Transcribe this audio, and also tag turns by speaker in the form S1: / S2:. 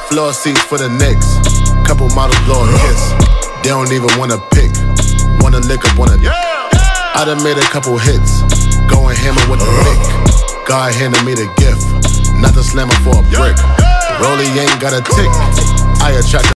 S1: Floor seats for the Knicks. Couple models blow a kiss. They don't even wanna pick. Wanna lick up on a dick. I done made a couple hits. Going hammer with the lick. God handed me the gift. Not the slammer for a brick. Rollie ain't got a tick. I attract